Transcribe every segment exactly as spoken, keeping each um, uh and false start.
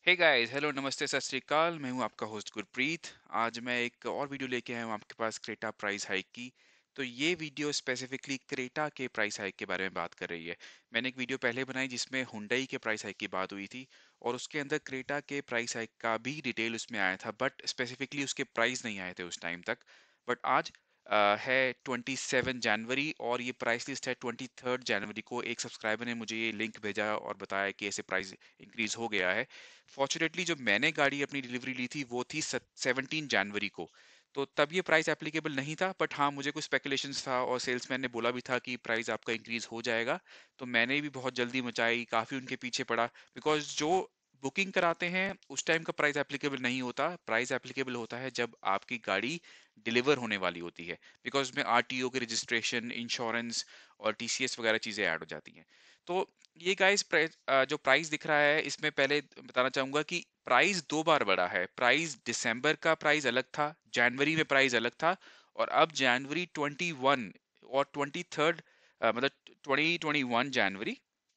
Hey guys, hello, नमस्ते, सत श्री अकाल। मैं हूं आपका होस्ट गुरप्रीत। आज मैं एक और वीडियो लेके आया हूं आपके पास क्रेटा प्राइस हाइक की। तो ये वीडियो स्पेसिफिकली क्रेटा के प्राइस हाइक के बारे में बात कर रही है। मैंने एक वीडियो पहले बनाई जिसमें हुंडई के प्राइस हाइक की बात हुई थी और उसके अंदर क्रेटा के प्राइस हाइक का भी डिटेल उसमें आया था, बट स्पेसिफिकली उसके प्राइस नहीं आए थे उस टाइम तक। बट आज अ, है ट्वेंटी सेवन जनवरी और ये प्राइस लिस्ट है ट्वेंटी थर्ड जनवरी को। एक सब्सक्राइबर ने मुझे ये लिंक भेजा और बताया कि ऐसे प्राइस इंक्रीज हो गया है। फॉर्चुनेटली जो मैंने गाड़ी अपनी डिलीवरी ली थी वो थी सेवनटीन जनवरी को। तो तब ये प्राइस एप्लीकेबल नहीं था, बट हाँ, मुझे कुछ स्पेकुलेशंस था और सेल्समैन ने बोला भी था कि प्राइस आपका इंक्रीज हो जाएगा। तो मैंने भी बहुत जल्दी मचाई, काफ़ी उनके पीछे पड़ा, बिकॉज जो बुकिंग कराते हैं उस टाइम का प्राइस एप्लीकेबल नहीं होता। प्राइस एप्लीकेबल होता है जब आपकी गाड़ी डिलीवर होने वाली होती है, बिकॉज उसमें आरटीओ के रजिस्ट्रेशन, इंश्योरेंस और टीसीएस वगैरह चीज़ें ऐड हो जाती हैं। तो ये गाइस जो प्राइस दिख रहा है इसमें पहले बताना चाहूंगा कि प्राइस दो बार बढ़ा है। प्राइस दिसंबर का प्राइस अलग था, जनवरी में प्राइस अलग था, और अब जनवरी ट्वेंटी वन और ट्वेंटी थर्ड, मतलब ट्वेंटी ट्वेंटी वन जनवरी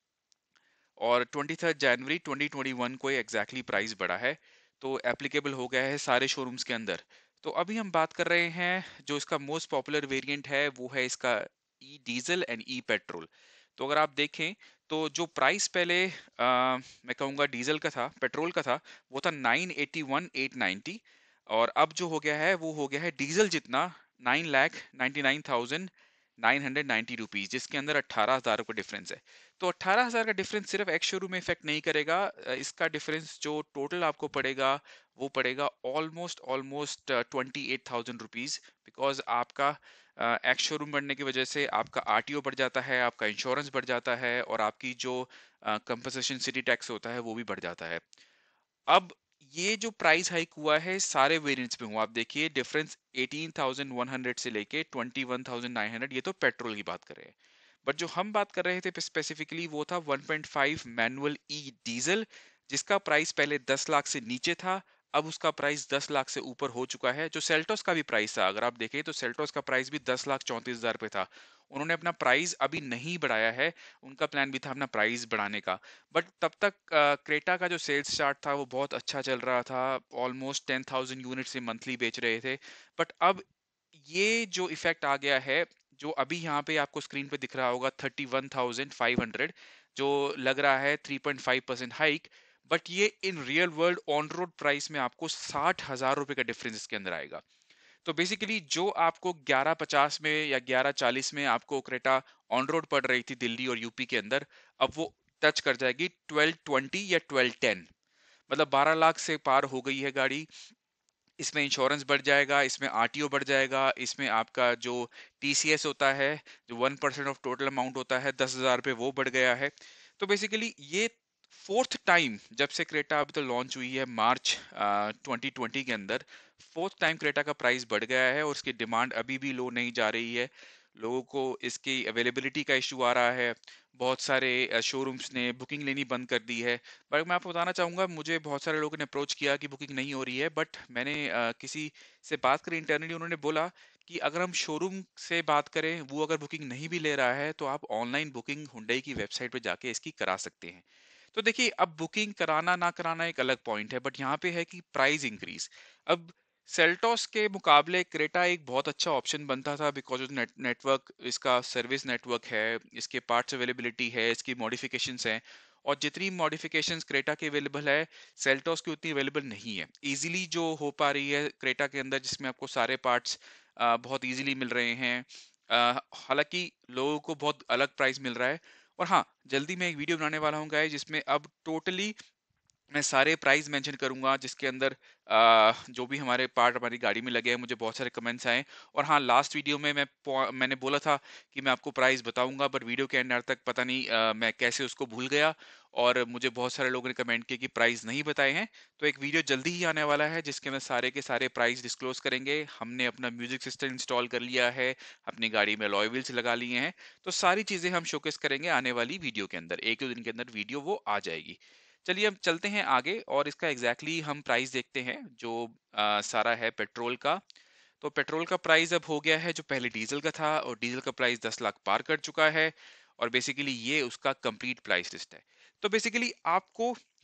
और ट्वेंटी थर्ड जनवरी ट्वेंटी ट्वेंटी वन को ये एग्जैक्टली प्राइस बढ़ा है। तो एप्लीकेबल हो गया है सारे शोरूम्स के अंदर। तो अभी हम बात कर रहे हैं जो इसका मोस्ट पॉपुलर वेरिएंट है वो है इसका E diesel and E petrol. तो अगर आप देखें तो जो प्राइस पहले आ, मैं कहूँगा डीजल का था, पेट्रोल का था, वो था nine eighty one eight ninety. और अब जो हो गया है वो हो गया है डीजल जितना, nine lakh ninety nine thousand nine hundred ninety rupees, जिसके अंदर अट्ठारह हजार का डिफरेंस है। तो अट्ठारह हजार का डिफरेंस सिर्फ एक्स शोरूम में इफेक्ट नहीं करेगा। अ, इसका डिफरेंस जो टोटल आपको पड़ेगा वो पड़ेगा almost almost twenty eight thousand rupees, because आपका एक्स शोरूम बढ़ने की वजह से आपका आरटीओ बढ़ जाता है, आपका इंश्योरेंस बढ़ जाता है और आपकी जो कंपनसेशन सिटी टैक्स होता है वो भी बढ़ जाता है। अब ये जो प्राइस हाइक हुआ है सारे वेरिएंट्स में हुआ, आप देखिए difference eighteen thousand one hundred से लेके twenty one thousand nine hundred. ये तो पेट्रोल की बात कर रहे हैं। बट जो हम बात कर रहे थे स्पेसिफिकली वो था one point five manual E diesel, जिसका प्राइस पहले दस लाख से नीचे था। अब उसका प्राइस दस लाख से ऊपर हो चुका है। जो सेल्टोस का भी प्राइस था, अगर आप देखें तो सेल्टोस का प्राइस भी दस लाख चौंतीस हजार पे था। उन्होंने अपना प्राइस अभी नहीं बढ़ाया है, उनका प्लान भी था अपना प्राइस बढ़ाने का। बट तब तक क्रेटा का जो सेल्स चार्ट था वो बहुत अच्छा चल रहा था, ऑलमोस्ट टेन थाउजेंड यूनिट से मंथली बेच रहे थे। बट अब ये जो इफेक्ट आ गया है, जो अभी यहाँ पे आपको स्क्रीन पे दिख रहा होगा thirty one thousand five hundred, जो लग रहा है three point five percent hike. But ये in real world on road price में आपको साठ हजार रुपए का डिफरेंस इसके अंदर आएगा। तो बेसिकली जो आपको ग्यारह पचास में या ग्यारह चालीस में आपको क्रेटा ऑन रोड पड़ रही थी दिल्ली और यूपी के अंदर, अब वो टच कर जाएगी ट्वेल्व ट्वेंटी या ट्वेल्व टेन। मतलब बारह लाख से पार हो गई है गाड़ी। इसमें इंश्योरेंस बढ़ जाएगा, इसमें आरटीओ बढ़ जाएगा, इसमें आपका जो टीसीएस होता है, जो one percent of total amount होता है दस हजार पे, वो बढ़ गया है। तो बेसिकली ये फोर्थ टाइम जब से क्रेटा अभी तो लॉन्च हुई है मार्च ट्वेंटी ट्वेंटी के अंदर, फोर्थ टाइम क्रेटा का प्राइस बढ़ गया है और उसकी डिमांड अभी भी लो नहीं जा रही है। लोगों को इसकी अवेलेबिलिटी का इशू आ रहा है। बहुत सारे शोरूम्स ने बुकिंग लेनी बंद कर दी है। बट मैं आपको बताना चाहूंगा, मुझे बहुत सारे लोगों ने अप्रोच किया कि बुकिंग नहीं हो रही है, बट मैंने अ, किसी से बात करी इंटरनली, उन्होंने बोला कि अगर हम शोरूम से बात करें, वो अगर बुकिंग नहीं भी ले रहा है तो आप ऑनलाइन बुकिंग हुंडई की वेबसाइट पे जाके इसकी करा सकते हैं। तो देखिए, अब बुकिंग कराना ना कराना एक अलग पॉइंट है, बट यहाँ पे है कि प्राइस इंक्रीज। अब सेल्टोस के मुकाबले क्रेटा एक बहुत अच्छा ऑप्शन बनता था, बिकॉज नेट, नेटवर्क, इसका सर्विस नेटवर्क है, इसके पार्ट्स अवेलेबिलिटी है, इसकी मॉडिफिकेशंस हैं। और जितनी मॉडिफिकेशंस क्रेटा की अवेलेबल है, सेल्टोस की उतनी अवेलेबल नहीं है इजीली जो हो पा रही है क्रेटा के अंदर, जिसमें आपको सारे पार्ट्स बहुत इजीली मिल रहे हैं। अ, हालांकि लोगों को बहुत अलग प्राइस मिल रहा है। और हाँ, जल्दी मैं एक वीडियो बनाने वाला हूँ गाइस, जिसमें अब टोटली मैं सारे प्राइस मेंशन करूंगा, जिसके अंदर आ, जो भी हमारे पार्ट हमारी गाड़ी में लगे हैं। मुझे बहुत सारे कमेंट्स आए। और हाँ, लास्ट वीडियो में मैं पो- मैंने बोला था कि मैं आपको प्राइस बताऊंगा, बट वीडियो के एंड तक पता नहीं आ, मैं कैसे उसको भूल गया। और मुझे बहुत सारे लोगों ने कमेंट किया कि प्राइस नहीं बताए हैं। तो एक वीडियो जल्दी ही आने वाला है जिसके अंदर सारे के सारे प्राइस डिस्क्लोज करेंगे। हमने अपना म्यूजिक सिस्टम इंस्टॉल कर लिया है, अपनी गाड़ी में अलॉय व्हील्स लगा लिए हैं। तो सारी चीजें हम शोकेस करेंगे आने वाली वीडियो के अंदर, एक दो दिन के अंदर वीडियो वो आ जाएगी। चलिए अब चलते हैं आगे और इसका एग्जैक्टली exactly हम प्राइस देखते हैं। जो आ, सारा है पेट्रोल का। तो पेट्रोल का प्राइस अब हो गया है जो पहले डीजल का था, और डीजल का प्राइस दस लाख पार कर चुका है। और बेसिकली ये उसका कंप्लीट प्राइस लिस्ट है। तो बेसिकली आपको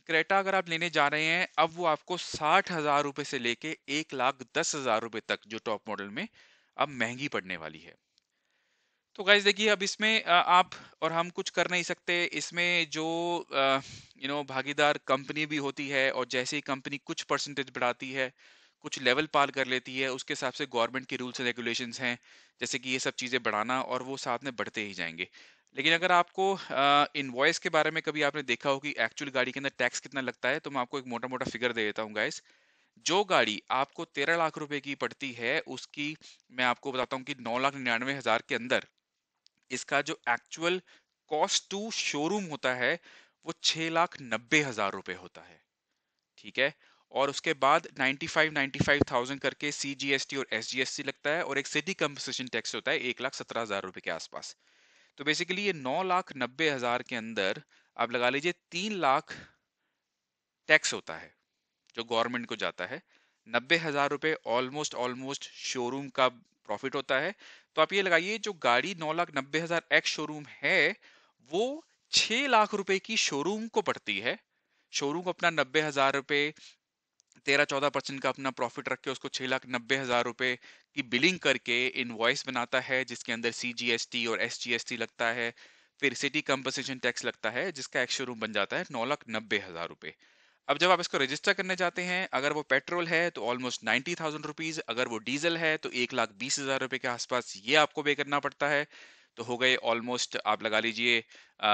क्रेटा अगर आप लेने जा रहे हैं, अब वो आपको साठ हजार रुपए से लेके एक लाख दस हजार रुपए तक जो टॉप मॉडल में अब महंगी पड़ने वाली है। तो गाइस देखिए, अब इसमें अ, आप और हम कुछ कर नहीं सकते। इसमें जो यू नो भागीदार कंपनी भी होती है, और जैसे ही कंपनी कुछ परसेंटेज बढ़ाती है, कुछ लेवल पार कर लेती है, उसके हिसाब से गवर्नमेंट के रूल्स एंड रेगुलेशंस हैं, जैसे कि ये सब चीज़ें बढ़ाना, और वो साथ में बढ़ते ही जाएंगे। लेकिन अगर आपको इनवॉइस के बारे में कभी आपने देखा हो कि एक्चुअल गाड़ी के अंदर टैक्स कितना लगता है, तो मैं आपको एक मोटा मोटा फिगर दे देता हूँ गाइस। जो गाड़ी आपको तेरह लाख रुपए की पड़ती है, उसकी मैं आपको बताता हूँ कि नौ लाख निन्यानवे हजार के अंदर इसका जो एक्चुअल कॉस्ट टू शोरूम होता है, वो छह लाख नब्बे हजार रुपए होता है। ठीक है। और उसके बाद ninety five ninety five thousand करके सी जी एस टी और एस जी एस टी लगता है, और एक सिटी कंपनसेशन टैक्स होता है एक लाख सत्रह हजार रुपए के आसपास। तो बेसिकली ये नौ लाख नब्बे हजार के अंदर आप लगा लीजिए तीन लाख टैक्स होता है जो गवर्नमेंट को जाता है। नब्बे हजार रुपए ऑलमोस्ट ऑलमोस्ट शोरूम का प्रॉफिट होता है। तो आप ये लगाइए, जो गाड़ी नौ लाख नब्बे हजार एक्स शोरूम है, वो छह लाख रुपए की शोरूम को पड़ती है। शोरूम को अपना नब्बे हजार रुपए, तेरह चौदह परसेंट का अपना प्रॉफिट रख के उसको छह लाख नब्बे हजार रुपए की बिलिंग करके इनवॉइस बनाता है, जिसके अंदर सी जी एस टी और एस जी एस टी लगता है। फिर सिटी कंपनसेशन टैक्स लगता है, जिसका एक शोरूम बन जाता है नौ लाख नब्बे हजार रुपए। अब जब आप इसको रजिस्टर करने जाते हैं, अगर वो पेट्रोल है तो ऑलमोस्ट नाइन्टी थाउजेंड रुपीज, अगर वो डीजल है तो एक लाख बीस हजार रुपए के आसपास ये आपको पे करना पड़ता है। तो हो गए ऑलमोस्ट, आप लगा लीजिए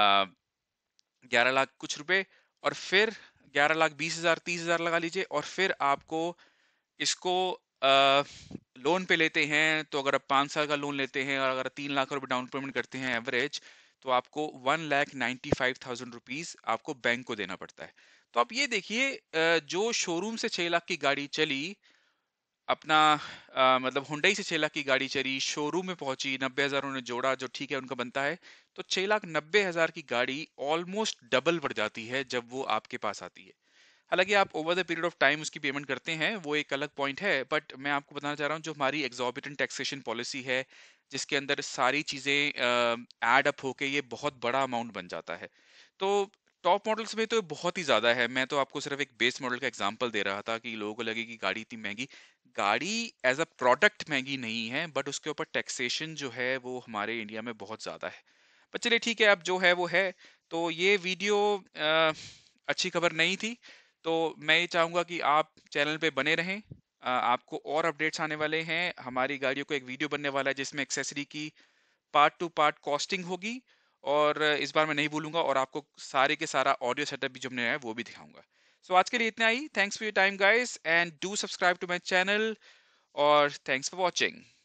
ग्यारह लाख कुछ रुपए। और फिर ग्यारह लाख बीस हजार तीस हजार लगा लीजिए, और फिर आपको इसको आ, लोन पे लेते हैं, तो अगर आप पाँच साल का लोन लेते हैं और अगर तीन लाख रुपए डाउन पेमेंट करते हैं एवरेज, तो आपको one lakh ninety five thousand rupees आपको बैंक को देना पड़ता है। तो आप ये देखिए, अ, जो शोरूम से छह लाख की गाड़ी चली, अपना अ, मतलब हुंडई से छह लाख की गाड़ी चली, शोरूम में पहुंची, नब्बे हजार उन्होंने जोड़ा, जो ठीक है उनका बनता है, तो छह लाख नब्बे हजार की गाड़ी ऑलमोस्ट डबल बढ़ जाती है जब वो आपके पास आती है। हालांकि आप over the period of time उसकी पेमेंट करते हैं, वो एक अलग पॉइंट है, बट मैं आपको बताना चाह रहा हूँ जो हमारी एग्जॉर्बिटेंट टैक्सेशन पॉलिसी है, जिसके अंदर सारी चीजें ऐड अप होके ये बहुत बड़ा अमाउंट बन जाता है। तो टॉप मॉडल्स में तो बहुत ही ज्यादा है। मैं तो आपको सिर्फ एक बेस मॉडल का एग्जांपल दे रहा था कि लोगों को लगे कि गाड़ी इतनी महंगी। गाड़ी एज अ प्रोडक्ट महंगी नहीं है, बट उसके ऊपर टैक्सेशन जो है वो हमारे इंडिया में बहुत ज्यादा है। पर चलिए ठीक है, अब जो है वो है। तो ये वीडियो अ, अच्छी खबर नहीं थी। तो मैं ये चाहूंगा कि आप चैनल पे बने रहें। अ, आपको और अपडेट्स आने वाले हैं। हमारी गाड़ियों को एक वीडियो बनने वाला है जिसमें एक्सेसरी की पार्ट टू पार्ट कॉस्टिंग होगी, और इस बार मैं नहीं भूलूंगा, और आपको सारे के सारा ऑडियो सेटअप भी जो हमने है वो भी दिखाऊंगा। सो आज के लिए इतना ही। Thanks for your time guys, and do subscribe to my channel, और थैंक्स फॉर वॉचिंग।